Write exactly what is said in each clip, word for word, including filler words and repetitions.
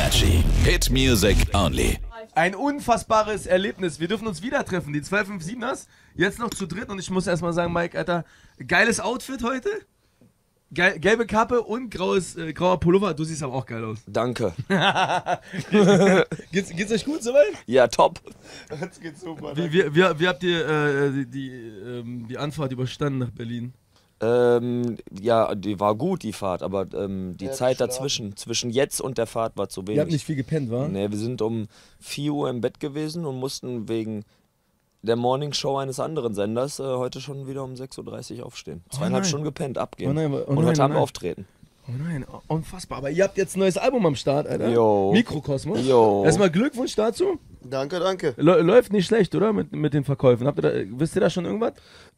Energy. Hit Music Only. Ein unfassbares Erlebnis. Wir dürfen uns wieder treffen, die zwei fünf siebers. Jetzt noch zu dritt und ich muss erstmal sagen, Mike, Alter, geiles Outfit heute. Geil, gelbe Kappe und graues, äh, grauer Pullover. Du siehst aber auch geil aus. Danke. geht's, geht's euch gut soweit? Ja, top. Das geht super. Wie, wie, wie, wie habt ihr äh, die, die, ähm, die Anfahrt überstanden nach Berlin? Ähm, ja, die war gut, die Fahrt, aber ähm, die Ja, Zeit geschlafen. dazwischen, zwischen jetzt und der Fahrt war zu wenig. Ihr habt nicht viel gepennt, wa? Nee, wir sind um vier Uhr im Bett gewesen und mussten wegen der Morning Show eines anderen Senders äh, heute schon wieder um sechs Uhr dreißig aufstehen. Zweieinhalb nein. Stunden gepennt, abgehen. Oh nein, oh und nein, heute oh haben wir nein. auftreten. Oh nein, unfassbar. Aber ihr habt jetzt ein neues Album am Start, Alter. Jo. Mikrokosmos. Jo. Erstmal Glückwunsch dazu. Danke, danke. Lä- Läuft nicht schlecht, oder? Mit, mit den Verkäufen. Habt ihr da, wisst ihr da schon irgendwas?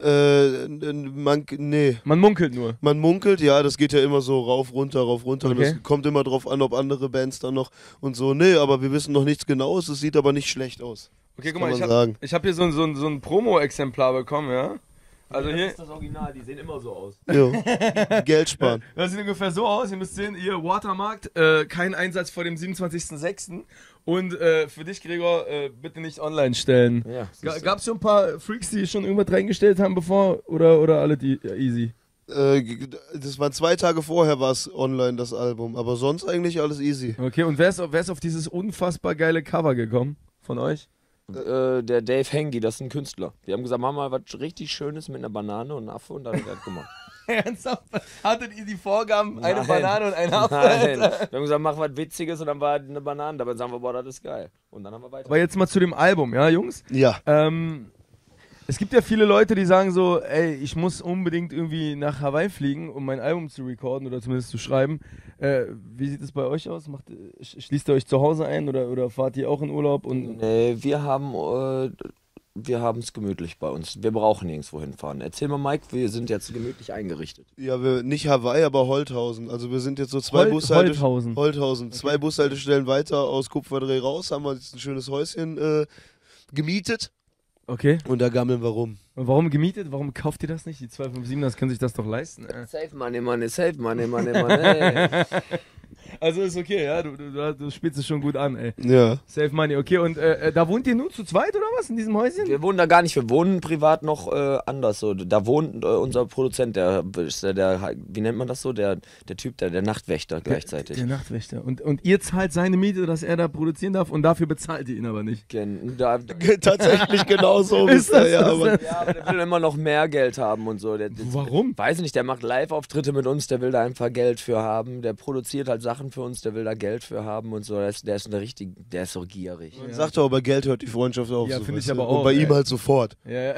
Äh, man, nee. Man munkelt nur. Man munkelt, ja, das geht ja immer so rauf, runter, rauf, runter. Und Okay. das kommt immer drauf an, ob andere Bands dann noch und so. Nee, aber wir wissen noch nichts Genaues. Es sieht aber nicht schlecht aus. Okay, Das guck kann mal, ich man habe sagen. hab hier so ein, so ein, so ein Promo-Exemplar bekommen, ja? Also hier, das Original, die sehen immer so aus. Jo. Geld sparen. das sieht ungefähr so aus. Ihr müsst sehen, ihr Watermarkt, äh, kein Einsatz vor dem siebenundzwanzigsten sechsten Und äh, für dich, Gregor, äh, bitte nicht online stellen. Ja, Ga- Gab's schon ein paar Freaks, die schon irgendwas reingestellt haben bevor? Oder, oder alle die ja, easy? Äh, das war zwei Tage vorher war es online, das Album. Aber sonst eigentlich alles easy. Okay, und wer ist, wer ist auf dieses unfassbar geile Cover gekommen von euch? Äh, der Dave Hengi, das ist ein Künstler. Die haben gesagt, mach mal was richtig Schönes mit einer Banane und einem Affe und dann hat er das gemacht. Ernsthaft? Hattet ihr die Vorgaben, eine Nein. Banane und ein Affe? Nein, wir haben gesagt, mach was Witziges und dann war eine Banane. Dabei sagen wir, boah, das ist geil. Und dann haben wir weiter. Aber jetzt mal zu dem Album, ja, Jungs? Ja. Ähm, es gibt ja viele Leute, die sagen so, ey, ich muss unbedingt irgendwie nach Hawaii fliegen, um mein Album zu recorden oder zumindest zu schreiben. Äh, wie sieht es bei euch aus? Macht, sch- schließt ihr euch zu Hause ein oder, oder fahrt ihr auch in Urlaub? Und Nee, wir haben äh, wir haben es gemütlich bei uns. Wir brauchen nirgendwo hinfahren. Erzähl mal, Mike, wir sind jetzt gemütlich eingerichtet. Ja, wir, nicht Hawaii, aber Holthausen. Also wir sind jetzt so zwei Hol- Bushalte- Holthausen. Holthausen. Zwei Bushaltestellen weiter aus Kupferdreh raus, haben wir jetzt ein schönes Häuschen äh, gemietet Okay. und da gammeln wir rum. Und warum gemietet? Warum kauft ihr das nicht? Die zwei fünf sieben, das können sich das doch leisten. Äh. Safe Money, Money, Safe Money, Money, Money. Also ist okay, ja, du, du, du spielst es schon gut an, ey. Ja. Save Money, okay, und äh, äh, da wohnt ihr nur zu zweit oder was in diesem Häuschen? Wir wohnen da gar nicht, wir wohnen privat noch äh, anders. So. Da wohnt äh, unser Produzent, der, ist der, der, wie nennt man das so? Der, der Typ, der, der Nachtwächter gleichzeitig. Der Nachtwächter. Und, und ihr zahlt seine Miete, dass er da produzieren darf und dafür bezahlt ihr ihn aber nicht. Gen- Da, Tatsächlich genau so. Ist das ja, das? aber ja, aber der will immer noch mehr Geld haben und so. Der, der, Warum? Weiß nicht, der macht Live-Auftritte mit uns, der will da einfach Geld für haben. Der produziert halt Sachen für uns, der will da Geld für haben und so. Der ist, der ist eine richtig, der ist so gierig. man sagt doch, bei Geld hört die Freundschaft auf. Ja, so, find ich weißt du? aber auch, Und bei ey. ihm halt sofort. Ja, ja.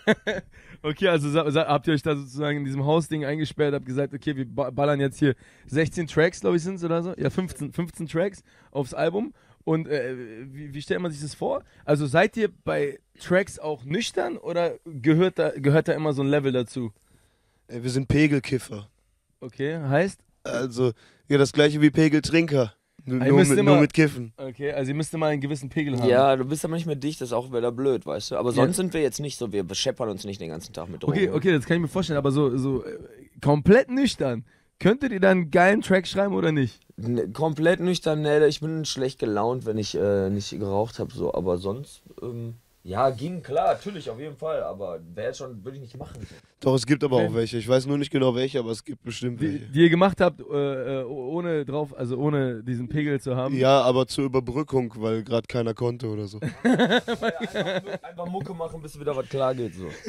Okay, also sa- sa- habt ihr euch da sozusagen in diesem Hausding eingesperrt, habt gesagt, okay, wir ba- ballern jetzt hier sechzehn Tracks, glaube ich, sind es oder so? Ja, fünfzehn, fünfzehn Tracks aufs Album. Und äh, wie, wie stellt man sich das vor? Also seid ihr bei Tracks auch nüchtern oder gehört da, gehört da immer so ein Level dazu? Ey, wir sind Pegelkiffer. Okay, heißt? Also, ja, das gleiche wie Pegeltrinker. Nur, Ihr nur, müsst mit, immer- nur mit Kiffen. Okay, also ihr müsst immer einen gewissen Pegel haben. Ja, du bist aber nicht mehr dicht, das ist auch wieder blöd, weißt du. Aber sonst Ja. sind wir jetzt nicht so, wir scheppern uns nicht den ganzen Tag mit Drogen. Okay, okay, das kann ich mir vorstellen, aber so, so äh, komplett nüchtern. Könntet ihr dann einen geilen Track schreiben oder nicht? Ne, komplett nüchtern, ne, ich bin schlecht gelaunt, wenn ich äh, nicht geraucht habe, so, aber sonst, ähm, ja, ging klar, natürlich, auf jeden Fall, aber wäre schon, würde ich nicht machen. So. Doch, es gibt aber Okay. auch welche. Ich weiß nur nicht genau welche, aber es gibt bestimmt Die, welche. die ihr gemacht habt, äh, äh, ohne drauf, also ohne diesen Pegel zu haben. Ja, aber zur Überbrückung, weil gerade keiner konnte oder so. einfach, einfach Mucke machen, bis wieder was klar geht, so.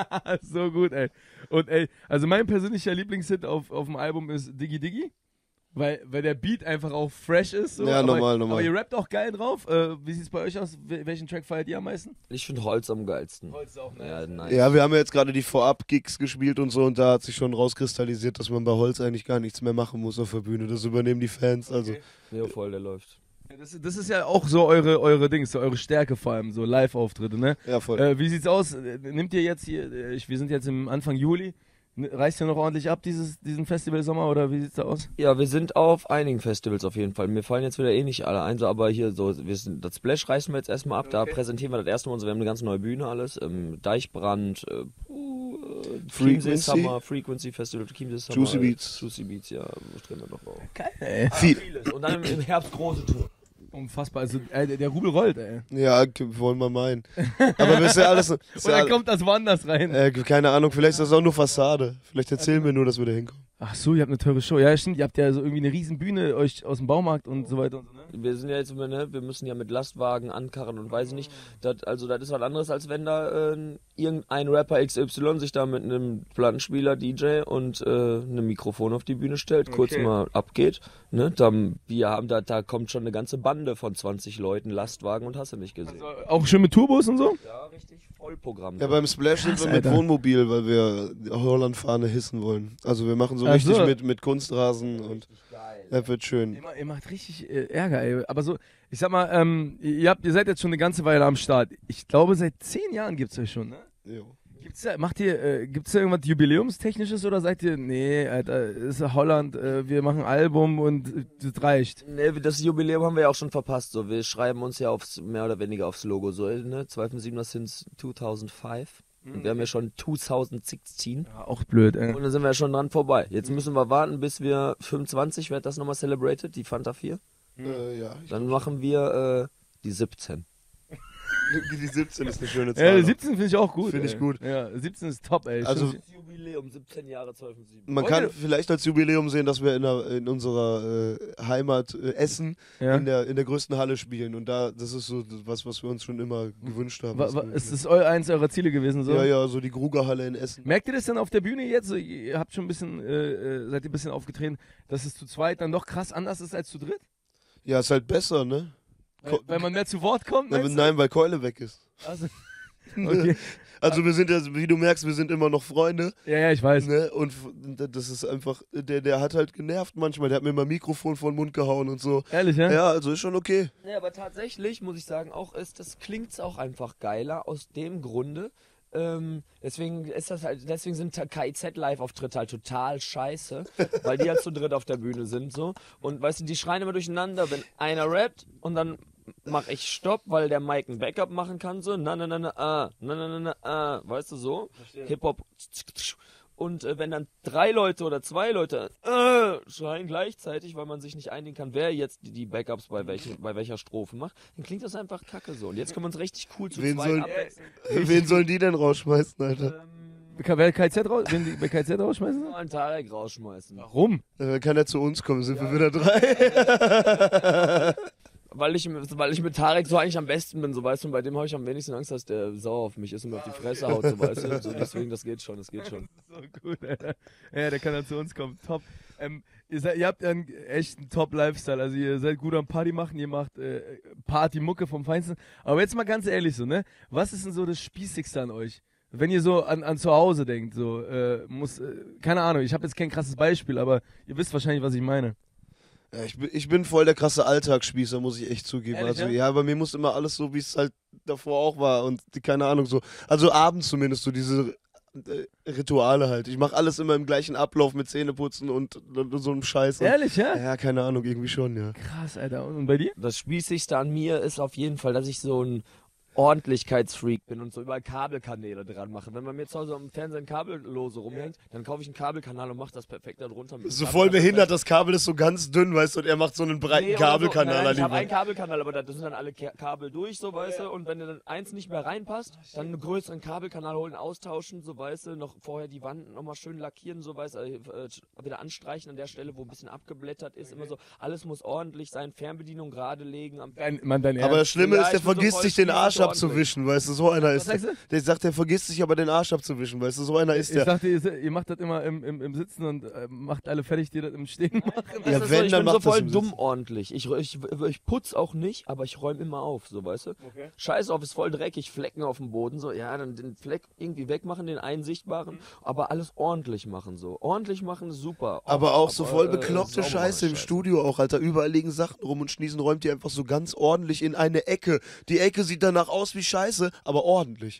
So gut, ey. Und ey, also mein persönlicher Lieblingshit auf, auf dem Album ist Diggy Diggy. Weil, weil der Beat einfach auch fresh ist. So. Ja, aber, normal, normal. Aber ihr rappt auch geil drauf. Äh, wie sieht's bei euch aus? Wel- Welchen Track feiert ihr am meisten? Ich finde Holz am geilsten. Holz ist auch nice. Ja, nice. Ja, wir haben ja jetzt gerade die Vorab-Gigs gespielt und so und da hat sich schon rauskristallisiert, dass man bei Holz eigentlich gar nichts mehr machen muss auf der Bühne. Das übernehmen die Fans, also. Ja, voll, der läuft. Das, das ist ja auch so eure, eure Dings, so eure Stärke vor allem, so Live-Auftritte, ne? Ja, voll. Äh, wie sieht's aus? Äh, Nimmt ihr jetzt hier, äh, ich, wir sind jetzt im Anfang Juli, N- reißt ihr noch ordentlich ab, dieses, diesen Festivalsommer, oder wie sieht's da aus? Ja, wir sind auf einigen Festivals auf jeden Fall. Mir fallen jetzt wieder eh nicht alle ein, so, aber hier so, wir sind, das Splash reißen wir jetzt erstmal ab, da Okay. präsentieren wir das erste Mal, uns, wir haben eine ganz neue Bühne, alles, ähm, Deichbrand, äh, puh, äh, Frequency. Chiemsee Summer, Frequency Festival, Chiemsee Summer, Juicy äh, Beats. Juicy Beats, ja, wo stehen wir noch auf? Geil, ey. Viel. Vieles. Und dann im, im Herbst große Tour. Unfassbar. Also, äh, der- der Rubel rollt, ey. Ja, g- wollen wir meinen. Aber das ist ja alles. Ist Und ja dann all- kommt das woanders rein. äh, keine Ahnung, vielleicht ist das auch nur Fassade. Vielleicht erzählen wir nur, dass wir da hinkommen. Ach so, ihr habt eine teure Show. Ja, stimmt. Ihr habt ja so irgendwie eine riesen Bühne euch aus dem Baumarkt und so weiter und so, ne? Wir sind ja jetzt immer, ne, wir müssen ja mit Lastwagen ankarren und weiß ich nicht. Das, also das ist was anderes, als wenn da äh, irgendein Rapper X Y sich da mit einem Plattenspieler, D J und äh, einem Mikrofon auf die Bühne stellt, kurz Okay. mal abgeht. Ne? Dann, wir haben da, da kommt schon eine ganze Bande von zwanzig Leuten, Lastwagen und hast du nicht gesehen. Also, auch schön mit Turbos und so? Ja, richtig Vollprogramm. Ja, beim Splash sind Krass, wir mit Alter. Wohnmobil, weil wir die Hollandfahne hissen wollen. Also wir machen so Ach richtig so. mit, mit Kunstrasen und das wird schön. Ihr, ma- ihr macht richtig äh, Ärger, ey. Aber so, ich sag mal, ähm, ihr, habt, ihr seid jetzt schon eine ganze Weile am Start. Ich glaube, seit zehn Jahren gibt's euch schon, ne? Jo. Gibt's da, macht ihr, äh, gibt's da irgendwas Jubiläumstechnisches oder seid ihr, nee, Alter, ist ja Holland, äh, wir machen ein Album und äh, das reicht. Ne, das Jubiläum haben wir ja auch schon verpasst. So, wir schreiben uns ja aufs, mehr oder weniger aufs Logo. So, ne? zweitausendsieben since zweitausendfünf. Und wir haben ja schon zweitausendsechzehn. Ja, auch blöd, ey. Und dann sind wir ja schon dran vorbei. Jetzt müssen wir warten, bis wir fünfundzwanzig, wird das nochmal celebrated, die Fanta vier. Äh, ja, ich, Dann machen wir äh, die siebzehn. die siebzehn ist eine schöne Ja, Zahl. siebzehn finde ich auch gut. Find ich ey. gut. Ja, siebzehn ist top, ey. Also- Stimmt. Jubiläum, siebzehn Jahre zweitausendsieben. Man kann vielleicht als Jubiläum sehen, dass wir in, der, in unserer äh, Heimat äh, Essen ja. in, der, in der größten Halle spielen. Und da, das ist so was, was wir uns schon immer gewünscht haben. wa, wa, ist das eu, eins eurer Ziele gewesen? So? Ja, ja, so die Grugerhalle in Essen. Merkt ihr das dann auf der Bühne jetzt? So, ihr habt schon ein bisschen, äh, äh, seid ihr ein bisschen aufgetreten, dass es zu zweit dann doch krass anders ist als zu dritt? Ja, ist halt besser, ne? Weil, weil man mehr zu Wort kommt? Nein, meinst du? nein, weil Keule weg ist. Also, okay. Also wir sind ja, wie du merkst, wir sind immer noch Freunde. Ja, ja, ich weiß. Ne? Und f- das ist einfach, der, der hat halt genervt manchmal. Der hat mir mal Mikrofon vor den Mund gehauen und so. Ehrlich, ja? Ja, also ist schon okay. Ja, aber tatsächlich muss ich sagen, auch ist das klingt's auch einfach geiler aus dem Grunde. Ähm, deswegen ist das halt, deswegen sind K I Z-Live-Auftritte halt total scheiße, weil die halt zu dritt auf der Bühne sind so. Und weißt du, die schreien immer durcheinander, wenn einer rappt und dann mach ich Stopp, weil der Mike ein Backup machen kann, so, na na na na ah, na na na na ah, weißt du so? Hip-Hop. Und äh, wenn dann drei Leute oder zwei Leute äh, schreien gleichzeitig, weil man sich nicht einigen kann, wer jetzt die, die Backups bei, welchen, bei welcher Strophe macht, dann klingt das einfach kacke so. Und jetzt können wir uns richtig cool zu Wen zweit sollen- abwechseln. Wen sollen die denn rausschmeißen, Alter? Ähm, Kann wer K Z raus, wenn die bei K Z rausschmeißen? mal einen Tarek rausschmeißen. Warum? Dann kann er zu uns kommen, sind wir wieder drei. Weil ich, weil ich mit Tarek so eigentlich am besten bin, so weißt du, und bei dem habe ich am wenigsten Angst, dass der sauer auf mich ist und mir auf die Fresse haut, so weißt du. So, deswegen, das geht schon, das geht schon. So gut, Alter. Ja, der kann dann zu uns kommen. Top. Ähm, ihr, seid, ihr habt ja einen echten Top-Lifestyle. Also ihr seid gut am Party machen, ihr macht äh, Party-Mucke vom Feinsten. Aber jetzt mal ganz ehrlich so, ne? Was ist denn so das Spießigste an euch? Wenn ihr so an, an zu Hause denkt, so, äh, muss, äh, keine Ahnung, ich habe jetzt kein krasses Beispiel, aber ihr wisst wahrscheinlich, was ich meine. Ja, ich, bin, ich bin voll der krasse Alltagsspießer, muss ich echt zugeben. Ehrlich, also, ja? ja, bei mir muss immer alles so, wie es halt davor auch war. Und die, keine Ahnung, so. Also abends zumindest, so diese äh, Rituale halt. Ich mache alles immer im gleichen Ablauf mit Zähneputzen und, und, und so einem Scheiß. Und, Ehrlich, ja? ja, keine Ahnung, irgendwie schon, ja. Krass, Alter. Und, und bei dir? Das Spießigste an mir ist auf jeden Fall, dass ich so ein Ordentlichkeitsfreak bin und so überall Kabelkanäle dran mache. Wenn bei mir zu Hause am Fernsehen Kabellose rumhängt, dann kaufe ich einen Kabelkanal und mache das perfekt da drunter. So voll behindert, das Kabel ist so ganz dünn, weißt du, und er macht so einen breiten Nee, oder Kabelkanal so. Nein, an ich die habe einen Wand. Kabelkanal, aber da sind dann alle Ka- Kabel durch, so weißt du. Und wenn dann eins nicht mehr reinpasst, dann einen größeren Kabelkanal holen, austauschen, so weißt du. Noch vorher die Wand nochmal schön lackieren, so weißt du. Äh, wieder anstreichen an der Stelle, wo ein bisschen abgeblättert ist. Immer so, alles muss ordentlich sein. Fernbedienung gerade legen. Am Dein, Mann, dein Aber das Ernst? Schlimme Ja, ist, der ich bin so vergisst voll sich den spießig Arsch ordentlich. abzuwischen, weißt du, so einer ist sagst der. du? Der sagt, der vergisst sich aber den Arsch abzuwischen, weißt du, so einer ist Ich der. dachte, ihr, ihr macht das immer im, im, im Sitzen und äh, macht alle fertig, die das im Stehen machen. Ja, Das ist wenn, so, ich dann bin so macht das voll im dumm Sitzen. ordentlich. Ich, ich, ich putz auch nicht, aber ich räume immer auf, so weißt du. Okay. Scheiß auf, ist voll dreckig, Flecken auf dem Boden, so, ja, dann den Fleck irgendwie wegmachen, den einen sichtbaren, aber alles ordentlich machen, so. Ordentlich machen ist super. Aber auch so voll äh, bekloppte saubere Scheiße im Studio auch, Alter. Überall liegen Sachen rum und Schniesen räumt die einfach so ganz ordentlich in eine Ecke. Die Ecke sieht danach aus wie Scheiße, aber ordentlich.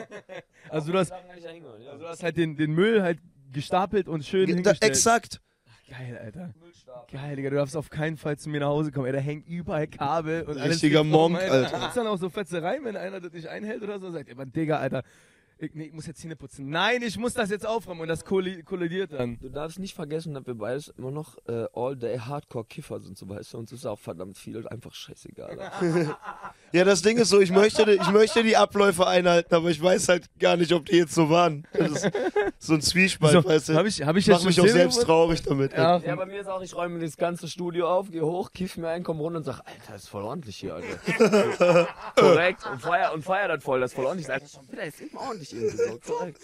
Also du hast, also du hast halt den, den Müll halt gestapelt und schön Da, hingestellt. exakt. Geil, Alter. Geil, Digga, du darfst auf keinen Fall zu mir nach Hause kommen. Ey, da hängt überall Kabel und alles. Richtiger liegt rum, Monk, Alter. Gibt's dann auch so Fetzereien, wenn einer das nicht einhält oder so? Sagt, ey, Mann, Digga, Alter, ich, nee, ich muss jetzt Zähne putzen. Nein, ich muss das jetzt aufräumen und das kolli kollidiert dann. Du darfst nicht vergessen, dass wir beides immer noch äh, All-Day-Hardcore-Kiffer sind, so weißt du. Uns ist auch verdammt viel einfach scheißegal. Ja, das Ding ist so, ich möchte, ich möchte die Abläufe einhalten, aber ich weiß halt gar nicht, ob die jetzt so waren. Das ist so ein Zwiespalt, So, weißt du. hab ich, hab ich Ich jetzt mach mich schon auch Zähne selbst geputzt? traurig damit. Ja, Ja, bei mir ist auch, ich räume das ganze Studio auf, gehe hoch, kiff mir ein, komm runter und sag, Alter, das ist voll ordentlich hier, Alter. Korrekt. Und feier, und feier das voll, das ist voll ordentlich. Alter, schon wieder ist immer ordentlich irgendwie so. Korrekt.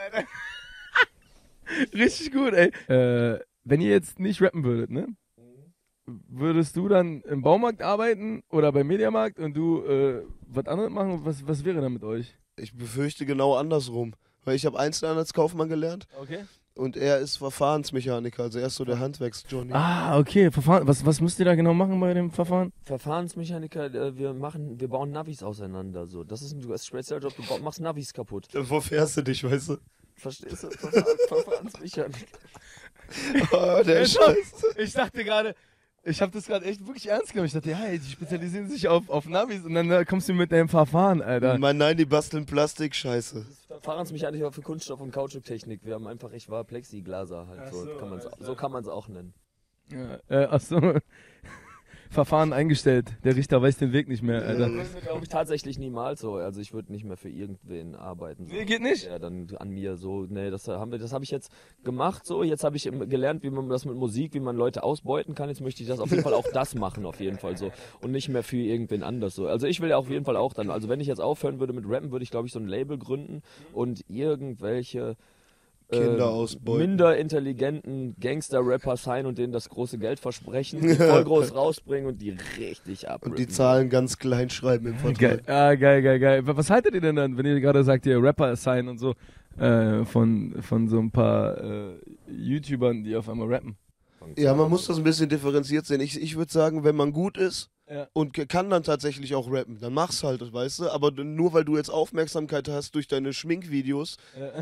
Richtig gut, ey. Äh, wenn ihr jetzt nicht rappen würdet, ne? Würdest du dann im Baumarkt arbeiten oder beim Mediamarkt und du äh, was anderes machen? Was, was wäre da mit euch? Ich befürchte genau andersrum. Weil ich habe Einzelhandelskaufmann gelernt Okay. und er ist Verfahrensmechaniker, also er ist so der Handwerks-Johnny. Ah, okay. Verfahren. Was, was müsst ihr da genau machen bei dem Verfahren? Verfahrensmechaniker, äh, wir machen, wir bauen Navis auseinander, so. Das ist ein, du hast Spezialjob, du bau- machst Navis kaputt. Wo fährst du dich, weißt du? Verstehst du? Verfahren, Verfahrensmechaniker. Oh, der Scheiß. Ich dachte gerade, ich habe das gerade echt wirklich ernst genommen. Ich dachte, ja, ey, die spezialisieren sich auf, auf Navis und dann äh, kommst du mit deinem Verfahren, Alter. Mein, nein, die basteln Plastik, scheiße. Verfahrensmechaniker für Kunststoff- und Kautschuktechnik. Wir haben einfach, ich war Plexiglaser halt. Ach So, so, kann man's, Alter. so kann man es auch nennen. Ja, äh, achso. Verfahren eingestellt. Der Richter weiß den Weg nicht mehr, Alter. Das glaube ich tatsächlich niemals so. Also ich würde nicht mehr für irgendwen arbeiten. So. Nee, geht nicht? Ja, dann an mir so. Nee, das haben wir, das habe ich jetzt gemacht so. Jetzt habe ich im- gelernt, wie man das mit Musik, wie man Leute ausbeuten kann. Jetzt möchte ich das auf jeden Fall auch das machen, auf jeden Fall so. Und nicht mehr für irgendwen anders so. Also ich will ja auf jeden Fall auch dann, also wenn ich jetzt aufhören würde mit Rappen, würde ich glaube ich so ein Label gründen und irgendwelche Kinder äh, ausbeuten. minder intelligenten Gangster-Rapper sein und denen das große Geld versprechen, die voll groß rausbringen und die richtig abrippen. Und die Zahlen ganz klein schreiben im Geil, Vertrag. ah, geil, geil, geil. Was haltet ihr denn dann, wenn ihr gerade sagt, ihr Rapper sein und so, äh, von, von so ein paar äh, YouTubern, die auf einmal rappen? Ja, man muss das ein bisschen differenziert sehen. Ich, ich würde sagen, wenn man gut ist Ja. und k- kann dann tatsächlich auch rappen, dann mach's halt, weißt du. Aber d- nur weil du jetzt Aufmerksamkeit hast durch deine Schminkvideos,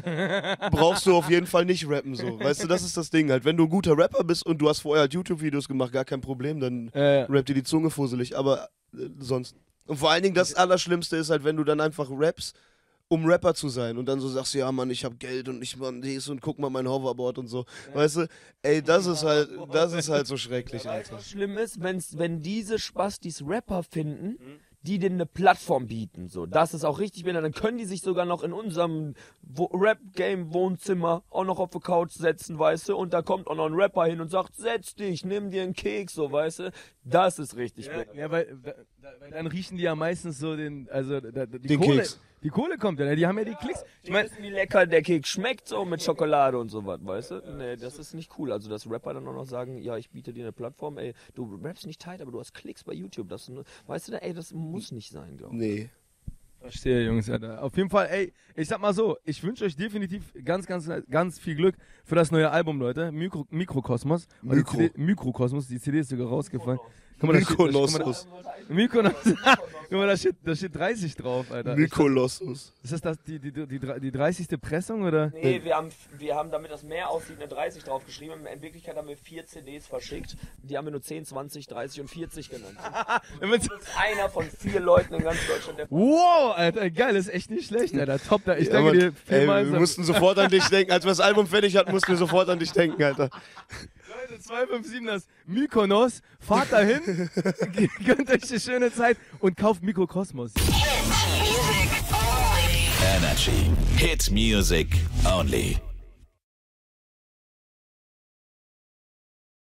brauchst du auf jeden Fall nicht rappen so. Weißt du, das ist das Ding halt. Wenn du ein guter Rapper bist und du hast vorher halt YouTube-Videos gemacht, gar kein Problem, dann Äh, rappt dir die Zunge fusselig. Aber äh, sonst. Und vor allen Dingen das Allerschlimmste ist halt, wenn du dann einfach rappst, um Rapper zu sein und dann so sagst, ja Mann, ich hab Geld und ich mach dies und guck mal mein Hoverboard und so. Weißt du, ey, das ist halt, das ist halt so schrecklich, Alter. Was schlimm ist, wenn's, wenn diese Spastis Rapper finden, die denen eine Plattform bieten. So, das ist auch richtig, wenn dann können die sich sogar noch in unserem Wo- Rap-Game-Wohnzimmer auch noch auf die Couch setzen, weißt du, und da kommt auch noch ein Rapper hin und sagt, setz dich, nimm dir einen Keks, so, weißt du. Das ist richtig ja, gut. ja, weil, da, da, weil dann riechen die ja meistens so den, also da, da, die Den Kohle, Keks. die Kohle kommt ja, die haben ja die Klicks. Ich Ich meine, meine, wie lecker der Keks schmeckt, so mit Schokolade und so was, weißt du? Nee, das ist nicht cool. Also, dass Rapper dann auch noch sagen, ja, ich biete dir eine Plattform, ey, du rappst nicht tight, aber du hast Klicks bei YouTube. Das, weißt du, ey, das muss nicht sein, glaube ich. Nee. verstehe, Jungs, Alter. Auf jeden Fall, ey, ich sag mal so, ich wünsche euch definitiv ganz, ganz, ganz viel Glück für das neue Album, Leute. Mikro, Mikrokosmos. Und die Mikro. C D, Mikrokosmos, die C D ist sogar rausgefallen. Guck mal, da steht, da, guck mal, Mykonossus. da, Mykonos. Guck mal, da steht, da steht dreißig drauf, Alter. Mykolossus. Ist das, das die, die, die, die, die dreißigste Pressung, oder? Nee, wir haben, wir haben, damit das mehr aussieht, eine dreißig draufgeschrieben. In Wirklichkeit haben wir vier C Ds verschickt. Die haben wir nur zehn, zwanzig, dreißig und vierzig genannt. Wenn man's- Du bist einer von vier Leuten in ganz Deutschland, der Wow, Alter, geil, das ist echt nicht schlecht, Alter. Top, da. Ich Ja, danke Mann. dir Ey, vielmals. wir mussten sofort an dich denken. Als wir das Album fertig hatten, mussten wir sofort an dich denken, Alter. Leute, zwei fünf sieben, das Mykonos. Fahrt dahin, gönnt euch eine schöne Zeit und kauft Mikrokosmos. Energy. Hit music only.